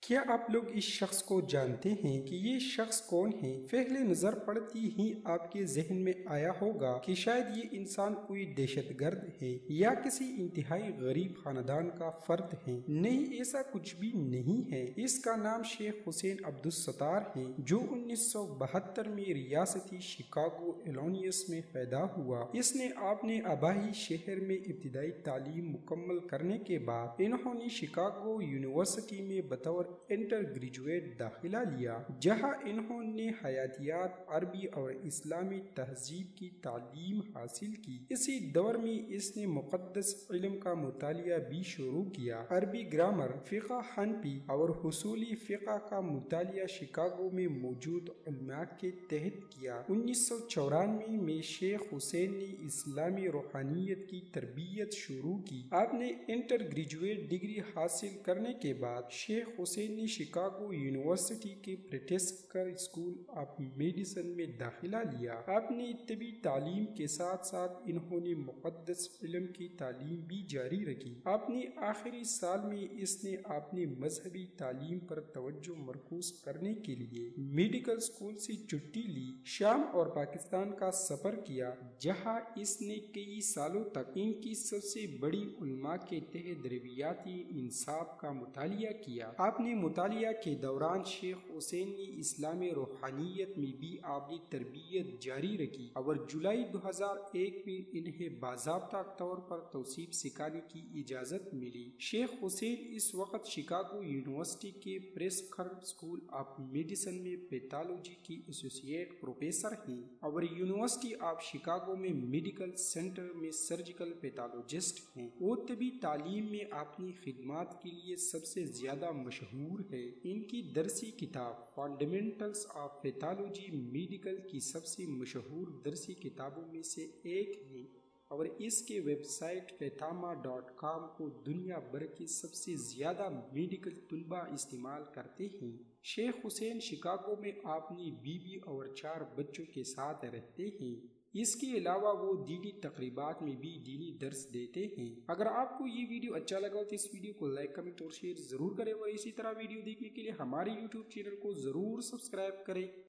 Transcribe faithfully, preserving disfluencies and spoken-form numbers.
کیا آپ لوگ اس شخص کو جانتے ہیں کہ یہ شخص کون ہے؟ پہلے نظر پڑتی ہی آپ کے ذہن میں آیا ہوگا کہ شاید یہ انسان کوئی دہشت گرد ہے یا کسی انتہائی غریب خاندان کا فرد ہے۔ نہیں، ایسا کچھ بھی نہیں ہے۔ اس کا نام شیخ حسین عبدالستار ہے، جو انیس سو بہتر میں ریاستی شکاگو الینوائس میں پیدا ہوا۔ اس نے اپنے آبائی شہر میں ابتدائی تعلیم مکمل کرنے کے بعد انہوں نے شکاگو یونیورسٹی میں بطور انٹر گریجویٹ داخلہ لیا، جہاں انہوں نے حیاتیات، عربی اور اسلامی تہذیب کی تعلیم حاصل کی۔ اسی دور میں اس نے مقدس علم کا مطالعہ بھی شروع کیا۔ عربی گرامر، فقہ حنفی اور حصولی فقہ کا مطالعہ شکاگو میں موجود علماء کے تحت کیا۔ انیس سو چورانوے میں شیخ حسین نے اسلامی روحانیت کی تربیت شروع کی۔ آپ نے انٹر گریجویٹ ڈگری حاصل کرنے کے بعد شیخ حسین نے شکاگو یونیورسٹی کے پریٹسکر اسکول آف میڈیسن میں داخلہ لیا۔ اپنی طبی تعلیم کے ساتھ ساتھ انہوں نے مقدس علم کی تعلیم بھی جاری رکھی۔ اپنے آخری سال میں اس نے اپنی مذہبی تعلیم پر توجہ مرکوز کرنے کے لیے میڈیکل اسکول سے چھٹی لی، شام اور پاکستان کا سفر کیا، جہاں اس نے کئی سالوں تک ان کی سب سے بڑی علماء کے تحت رویاتی انصاف کا مطالعہ کیا۔ آپ نے مطالعہ کے دوران شیخ حسین نے اسلامی روحانیت میں بھی اپنی تربیت جاری رکھی اور جولائی دو ہزار ایک میں انہیں باضابطہ طور پر توصیف سکھانے کی اجازت ملی۔ شیخ حسین اس وقت شکاگو یونیورسٹی کے پریٹسکر اسکول آف میڈیسن میں پیتھالوجی کی ایسوسیٹ پروفیسر ہیں اور یونیورسٹی آف شکاگو میں میڈیکل سینٹر میں سرجیکل پیتھالوجسٹ ہیں۔ وہ طبی تعلیم میں اپنی خدمات کے لیے سب سے زیادہ مشہور ہے۔ ان کی درسی کتاب فنڈامنٹلز آف پیتھالوجی میڈیکل کی سب سے مشہور درسی کتابوں میں سے ایک ہے اور اس کے ویب سائٹ پیتھاما ڈاٹ کام کو دنیا بھر کے سب سے زیادہ میڈیکل طلباء استعمال کرتے ہیں۔ شیخ حسین شکاگو میں اپنی بیوی اور چار بچوں کے ساتھ رہتے ہیں۔ اس کے علاوہ وہ دینی تقریبات میں بھی دینی درس دیتے ہیں۔ اگر آپ کو یہ ویڈیو اچھا لگا تو اس ویڈیو کو لائک، کمنٹ اور شیئر ضرور کریں اور اسی طرح ویڈیو دیکھنے کے لیے ہمارے یوٹیوب چینل کو ضرور سبسکرائب کریں۔